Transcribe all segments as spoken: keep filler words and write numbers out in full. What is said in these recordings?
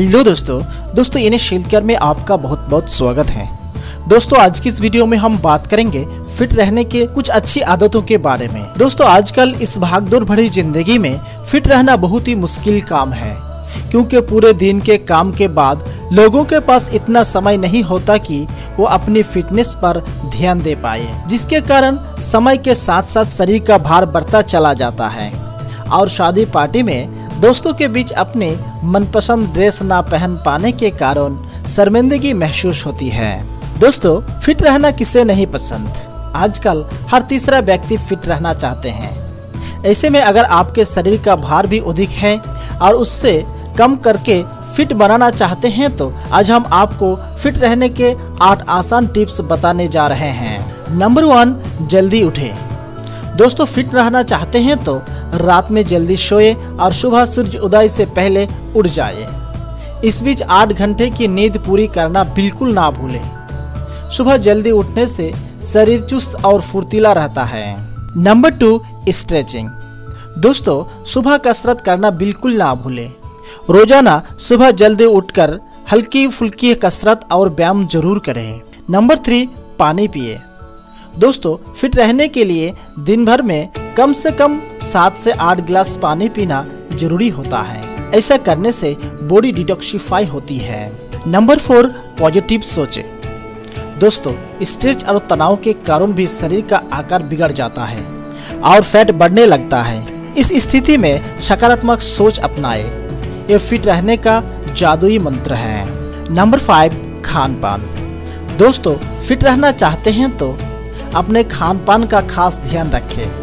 Hello दोस्तों दोस्तों इन्हें शील केयर में आपका बहुत बहुत स्वागत है। दोस्तों आज की इस वीडियो में हम बात करेंगे फिट रहने के कुछ अच्छी आदतों के बारे में। दोस्तों आजकल इस भागदौड़ भरी जिंदगी में फिट रहना बहुत ही मुश्किल काम है, क्योंकि पूरे दिन के काम के बाद लोगों के पास इतना समय नहीं होता कि वो अपनी फिटनेस पर ध्यान दे पाए, जिसके कारण समय के साथ साथ शरीर का भार बढ़ता चला जाता है और शादी पार्टी में दोस्तों के बीच अपने मनपसंद ड्रेस ना पहन पाने के कारण शर्मिंदगी महसूस होती है। दोस्तों फिट रहना किसे नहीं पसंद, आजकल हर तीसरा व्यक्ति फिट रहना चाहते हैं। ऐसे में अगर आपके शरीर का भार भी अधिक है और उससे कम करके फिट बनाना चाहते हैं तो आज हम आपको फिट रहने के आठ आसान टिप्स बताने जा रहे हैं। नंबर वन, जल्दी उठे। दोस्तों फिट रहना चाहते हैं तो रात में जल्दी सोए और सुबह सूर्य उदय से पहले उठ जाए। इस बीच आठ घंटे की नींद पूरी करना बिल्कुल ना भूलें। सुबह जल्दी उठने से शरीर चुस्त और फुर्तीला रहता है। Number two, stretching. दोस्तों सुबह कसरत करना बिल्कुल ना भूलें। रोजाना सुबह जल्दी उठकर हल्की फुल्की कसरत और व्यायाम जरूर करें। नंबर थ्री, पानी पिए। दोस्तों फिट रहने के लिए दिन भर में कम से कम सात से आठ गिलास पानी पीना जरूरी होता है। ऐसा करने से बॉडी डिटॉक्सिफाई होती है। नंबर फोर, पॉजिटिव सोचे। दोस्तों स्ट्रेस और तनाव के कारण भी शरीर का आकार बिगड़ जाता है और फैट बढ़ने लगता है। इस स्थिति में सकारात्मक सोच अपनाए, ये फिट रहने का जादुई मंत्र है। नंबर फाइव, खान पान। दोस्तों फिट रहना चाहते हैं तो अपने खान पान का खास ध्यान रखें।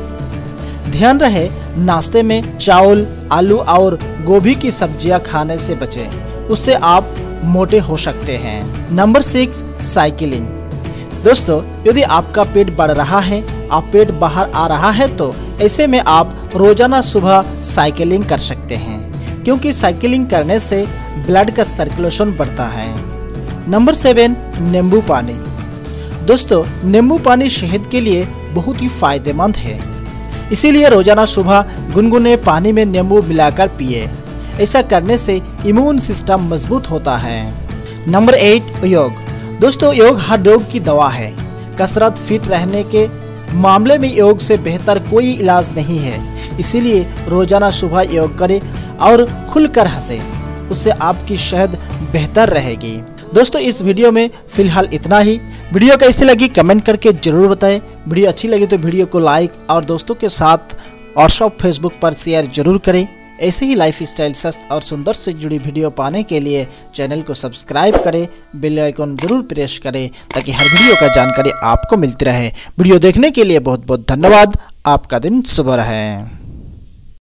ध्यान रहे नाश्ते में चावल, आलू और गोभी की सब्जियां खाने से बचें, उससे आप मोटे हो सकते हैं। Number six, cycling. दोस्तों यदि आपका पेट बढ़ रहा है और पेट बाहर आ रहा है तो ऐसे में आप रोजाना सुबह साइकिलिंग कर सकते हैं, क्योंकि साइकिलिंग करने से ब्लड का सर्कुलेशन बढ़ता है। नंबर सेवन, नींबू पानी। दोस्तों नींबू पानी सेहत के लिए बहुत ही फायदेमंद है, इसीलिए रोजाना सुबह गुनगुने पानी में नींबू मिलाकर पिए। ऐसा करने से इम्यून सिस्टम मजबूत होता है। नंबर एट, योग। दोस्तों योग हर रोग की दवा है। कसरत फिट रहने के मामले में योग से बेहतर कोई इलाज नहीं है, इसीलिए रोजाना सुबह योग करें और खुलकर हंसे, उससे आपकी सेहत बेहतर रहेगी। दोस्तों इस वीडियो में फिलहाल इतना ही। वीडियो कैसी लगी कमेंट करके जरूर बताएं। वीडियो अच्छी लगी तो वीडियो को लाइक और दोस्तों के साथ व्हाट्सएप फेसबुक पर शेयर जरूर करें। ऐसे ही लाइफ स्टाइल स्वस्थ और सुंदर से जुड़ी वीडियो पाने के लिए चैनल को सब्सक्राइब करें, बेल आइकन जरूर प्रेस करें ताकि हर वीडियो का जानकारी आपको मिलती रहे। वीडियो देखने के लिए बहुत बहुत धन्यवाद। आपका दिन शुभ रहे।